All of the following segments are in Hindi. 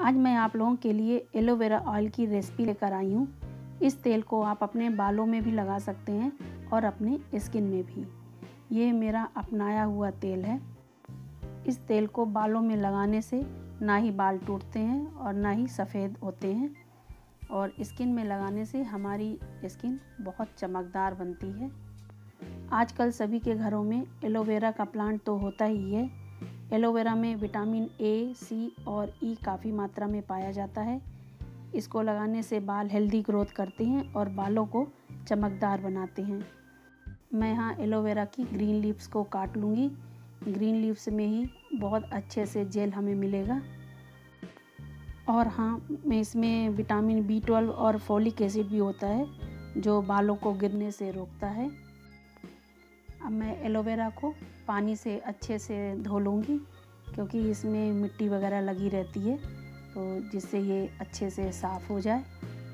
आज मैं आप लोगों के लिए एलोवेरा ऑयल की रेसिपी लेकर आई हूँ। इस तेल को आप अपने बालों में भी लगा सकते हैं और अपने स्किन में भी। ये मेरा अपनाया हुआ तेल है। इस तेल को बालों में लगाने से ना ही बाल टूटते हैं और ना ही सफ़ेद होते हैं, और स्किन में लगाने से हमारी स्किन बहुत चमकदार बनती है। आजकल सभी के घरों में एलोवेरा का प्लांट तो होता ही है। एलोवेरा में विटामिन ए, सी और ई काफ़ी मात्रा में पाया जाता है। इसको लगाने से बाल हेल्दी ग्रोथ करते हैं और बालों को चमकदार बनाते हैं। मैं यहाँ एलोवेरा की ग्रीन लीव्स को काट लूँगी। ग्रीन लीव्स में ही बहुत अच्छे से जेल हमें मिलेगा। और हाँ, मैं इसमें विटामिन B12 और फोलिक एसिड भी होता है जो बालों को गिरने से रोकता है। अब मैं एलोवेरा को पानी से अच्छे से धो लूँगी, क्योंकि इसमें मिट्टी वगैरह लगी रहती है, तो जिससे ये अच्छे से साफ़ हो जाए।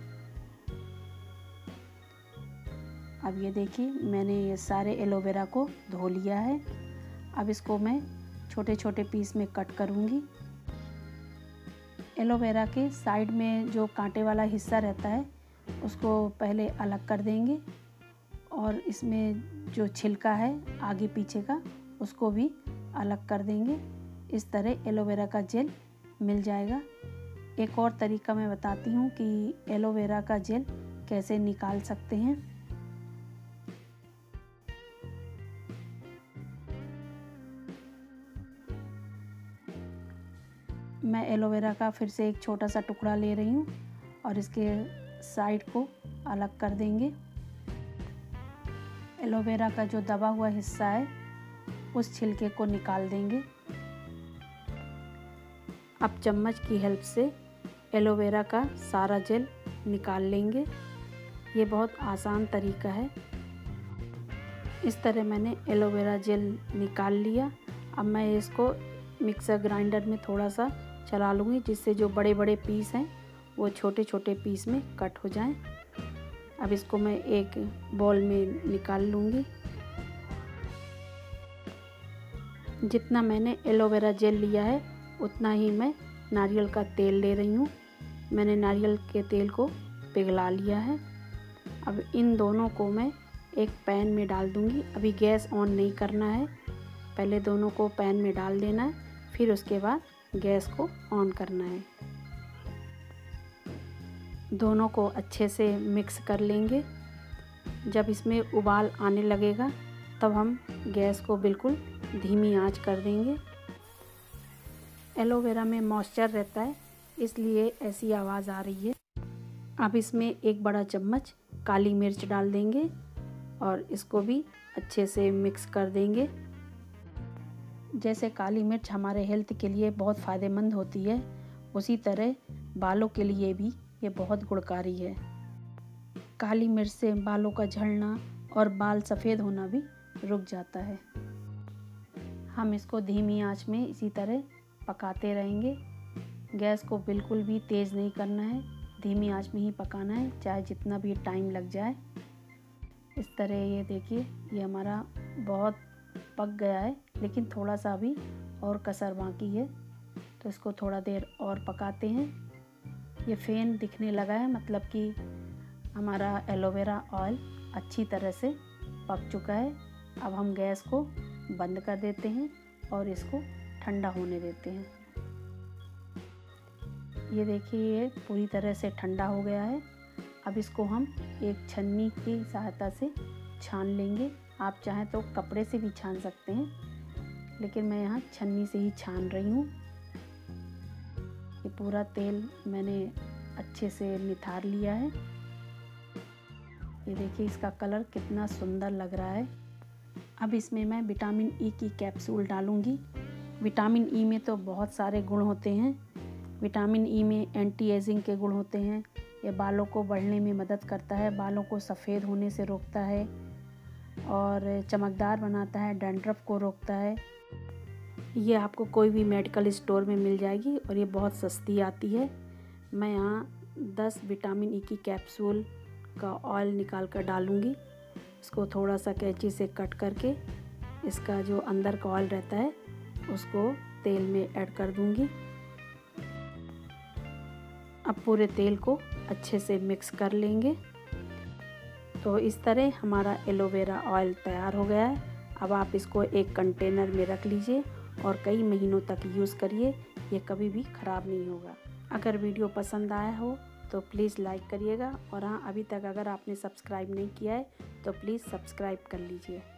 अब ये देखिए, मैंने ये सारे एलोवेरा को धो लिया है। अब इसको मैं छोटे छोटे पीस में कट करूँगी। एलोवेरा के साइड में जो कांटे वाला हिस्सा रहता है उसको पहले अलग कर देंगे, और इसमें जो छिलका है आगे पीछे का उसको भी अलग कर देंगे। इस तरह एलोवेरा का जेल मिल जाएगा। एक और तरीका मैं बताती हूँ कि एलोवेरा का जेल कैसे निकाल सकते हैं। मैं एलोवेरा का फिर से एक छोटा सा टुकड़ा ले रही हूँ और इसके साइड को अलग कर देंगे। एलोवेरा का जो दबा हुआ हिस्सा है उस छिलके को निकाल देंगे। अब चम्मच की हेल्प से एलोवेरा का सारा जेल निकाल लेंगे। ये बहुत आसान तरीका है। इस तरह मैंने एलोवेरा जेल निकाल लिया। अब मैं इसको मिक्सर ग्राइंडर में थोड़ा सा चला लूँगी, जिससे जो बड़े बड़े पीस हैं वो छोटे छोटे पीस में कट हो जाएं। अब इसको मैं एक बाउल में निकाल लूँगी। जितना मैंने एलोवेरा जेल लिया है उतना ही मैं नारियल का तेल ले रही हूँ। मैंने नारियल के तेल को पिघला लिया है। अब इन दोनों को मैं एक पैन में डाल दूँगी। अभी गैस ऑन नहीं करना है, पहले दोनों को पैन में डाल देना है, फिर उसके बाद गैस को ऑन करना है। दोनों को अच्छे से मिक्स कर लेंगे। जब इसमें उबाल आने लगेगा तब हम गैस को बिल्कुल धीमी आंच कर देंगे। एलोवेरा में मॉइस्चर रहता है, इसलिए ऐसी आवाज़ आ रही है। अब इसमें एक बड़ा चम्मच काली मिर्च डाल देंगे और इसको भी अच्छे से मिक्स कर देंगे। जैसे काली मिर्च हमारे हेल्थ के लिए बहुत फ़ायदेमंद होती है, उसी तरह बालों के लिए भी ये बहुत गुणकारी है। काली मिर्च से बालों का झड़ना और बाल सफ़ेद होना भी रुक जाता है। हम इसको धीमी आंच में इसी तरह पकाते रहेंगे। गैस को बिल्कुल भी तेज़ नहीं करना है, धीमी आंच में ही पकाना है, चाहे जितना भी टाइम लग जाए। इस तरह ये देखिए, ये हमारा बहुत पक गया है, लेकिन थोड़ा सा भी और कसर बाकी है, तो इसको थोड़ा देर और पकाते हैं। ये फेन दिखने लगा है, मतलब कि हमारा एलोवेरा ऑयल अच्छी तरह से पक चुका है। अब हम गैस को बंद कर देते हैं और इसको ठंडा होने देते हैं। ये देखिए, ये पूरी तरह से ठंडा हो गया है। अब इसको हम एक छन्नी की सहायता से छान लेंगे। आप चाहें तो कपड़े से भी छान सकते हैं, लेकिन मैं यहाँ छन्नी से ही छान रही हूँ। ये पूरा तेल मैंने अच्छे से निथार लिया है। ये देखिए, इसका कलर कितना सुंदर लग रहा है। अब इसमें मैं विटामिन ई की कैप्सूल डालूँगी। विटामिन ई में तो बहुत सारे गुण होते हैं। विटामिन ई में एंटी एजिंग के गुण होते हैं। ये बालों को बढ़ने में मदद करता है, बालों को सफ़ेद होने से रोकता है और चमकदार बनाता है, डैंड्रफ को रोकता है। ये आपको कोई भी मेडिकल स्टोर में मिल जाएगी और ये बहुत सस्ती आती है। मैं यहाँ 10 विटामिन ई की कैप्सूल का ऑयल निकाल कर डालूँगी। इसको थोड़ा सा कैंची से कट करके इसका जो अंदर का ऑयल रहता है उसको तेल में ऐड कर दूँगी। अब पूरे तेल को अच्छे से मिक्स कर लेंगे। तो इस तरह हमारा एलोवेरा ऑयल तैयार हो गया है। अब आप इसको एक कंटेनर में रख लीजिए और कई महीनों तक यूज़ करिए, ये कभी भी ख़राब नहीं होगा। अगर वीडियो पसंद आया हो तो प्लीज़ लाइक करिएगा, और हाँ, अभी तक अगर आपने सब्सक्राइब नहीं किया है तो प्लीज़ सब्सक्राइब कर लीजिए।